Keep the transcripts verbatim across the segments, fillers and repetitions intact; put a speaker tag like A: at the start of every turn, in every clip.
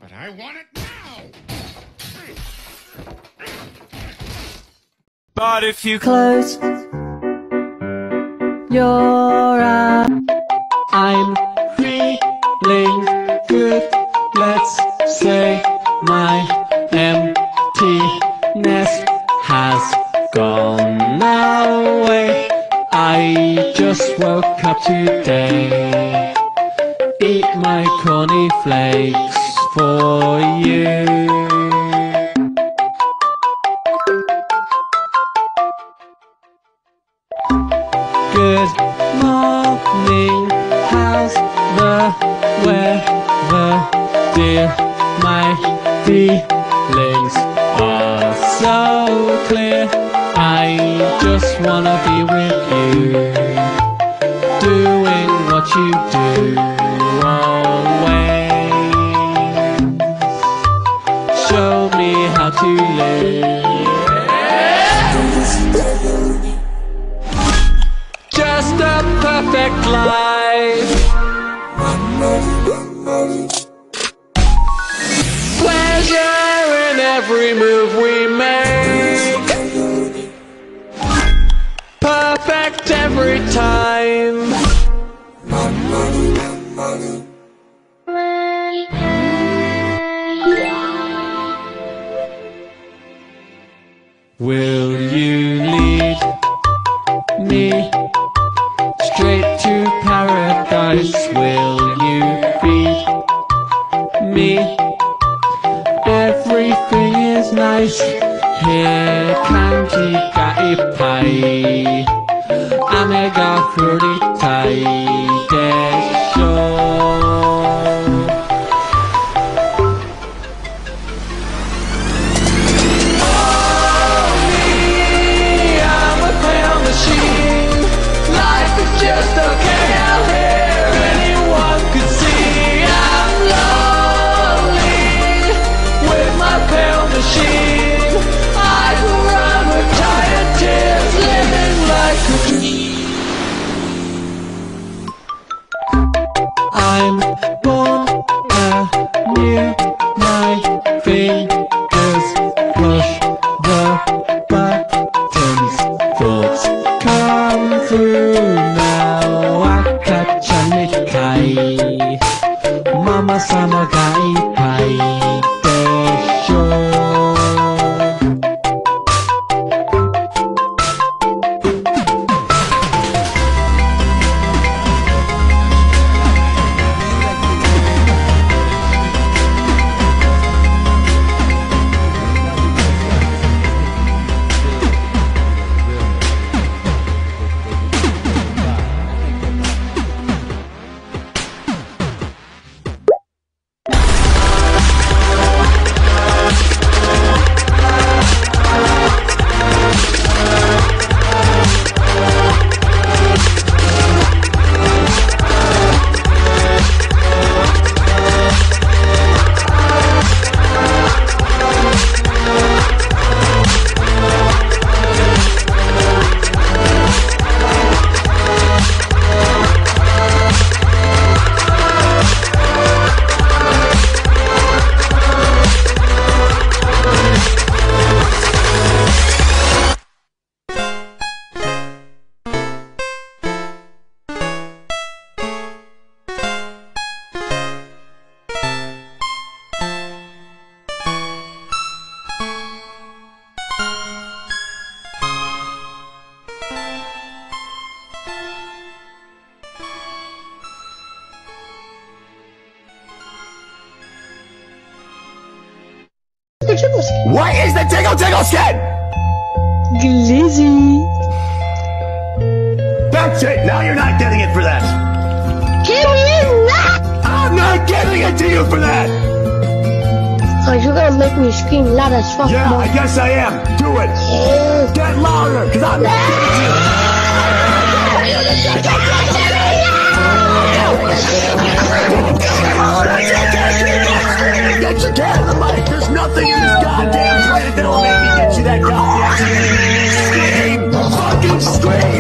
A: But I want it now!
B: But if you close your eyes, I'm feeling good. Let's say my emptiness has gone away. I just woke up today. Eat my corny flakes for you. Good morning, how's the weather, dear? My feelings are so clear. I just wanna be with you, doing what you do always. Show me how to live. Just a perfect life. Pleasure in every move we make. Perfect every time. Will you lead me straight to paradise? Will you feed me? Everything is nice here. Kanji ga ippai, ame ga furitai desho. Just okay out here, anyone could see I'm lonely with my pale machine. I run with tired tears, living like a dream. I'm born anew, my fingers push the buttons, thoughts come through. Mama sama ga ippai desho.
C: What is the tickle tickle skin?
D: Glizzy.
C: That's it. Now you're not getting it for that.
D: Give me that!
C: I'm not giving it to you for that.
D: Oh, you're gonna make me scream loud as fuck.
C: Yeah,
D: boy.
C: I guess I am. Do it.
D: Yeah.
C: Get louder, cause I'm not giving it to you. Get your cat in the mic. There's nothing in this goddamn planet that'll make me get you that goddamn scream. Fucking scream.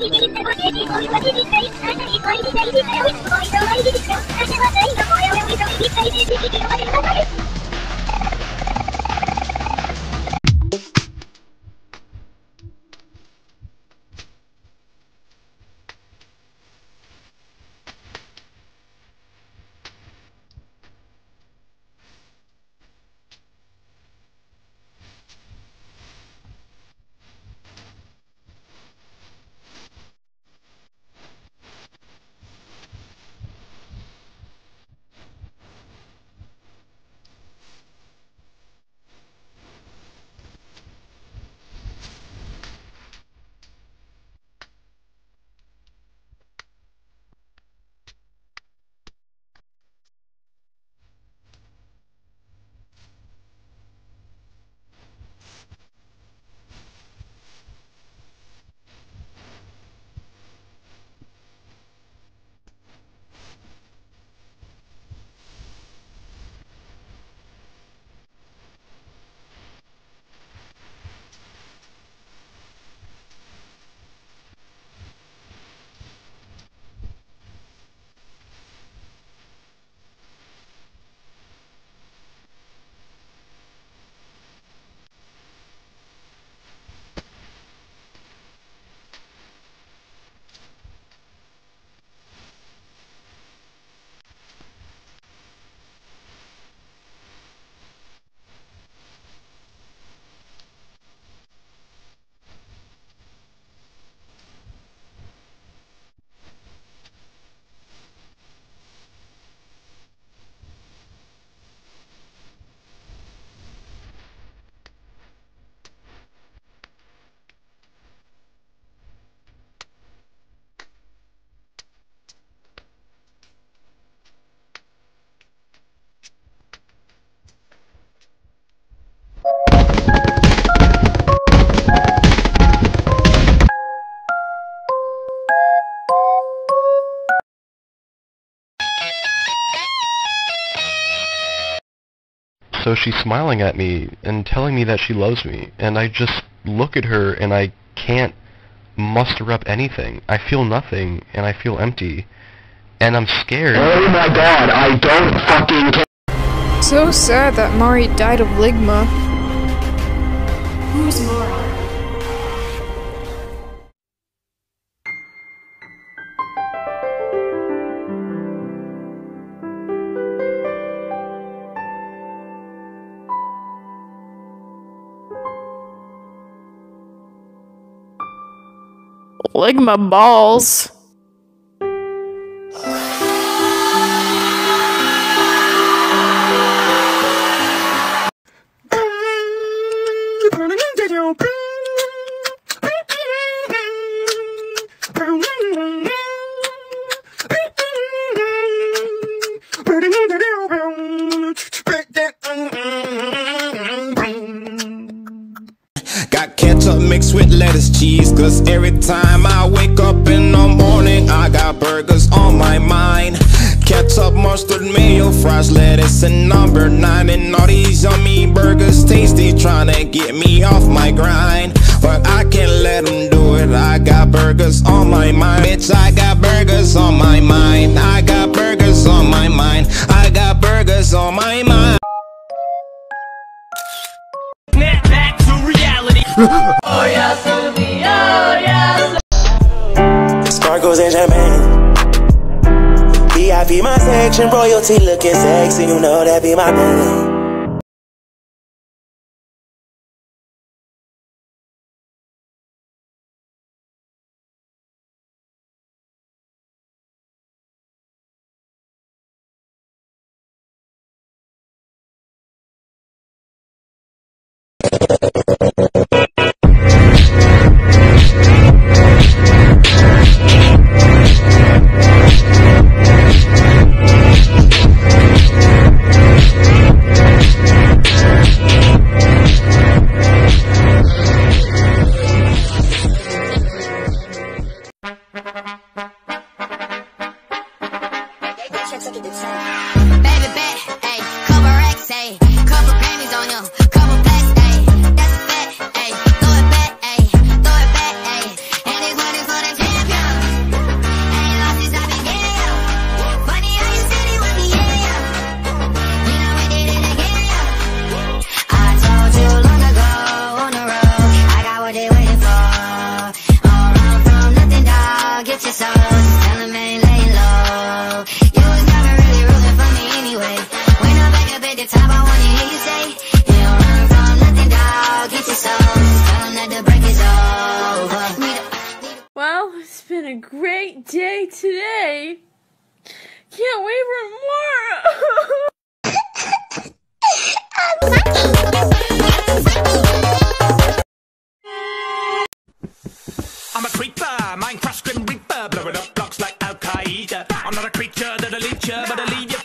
A: So she's smiling at me and telling me that she loves me, and I just look at her and I can't muster up anything. I feel nothing, and I feel empty, and I'm scared.
C: Oh my god, I don't fucking care.
E: So sad that Mari died of ligma.
F: Who's Mari?
E: Ligma balls.
G: Got ketchup mixed with lettuce cheese, cause every time I wake up in the morning I got burgers on my mind. Ketchup, mustard, mayo, fries, lettuce, and number nine. And all these yummy burgers tasty, tryna get me off my grind. But I can't let them do it, I got burgers on my mind. Bitch, I got burgers on my mind. I got burgers on my mind. I got burgers on my mind.
B: Snap back to reality. Oh yes, oh yes.
H: Sparkles and champagne. V I P my section, royalty looking sexy, you know that be my name.
I: Baby bet, ayy, couple racks, ayy, couple Grammys on you, couple plaques, ayy, that's a fact, ayy, throw it back, ayy, throw it back, ayy, and this money's for the champions.
F: day today. Can't wait for more.
C: I'm a creeper, Minecraft Grim Reaper, blowing up blocks like Al Qaeda. I'm not a creature that'll eat ya, but I'll leave ya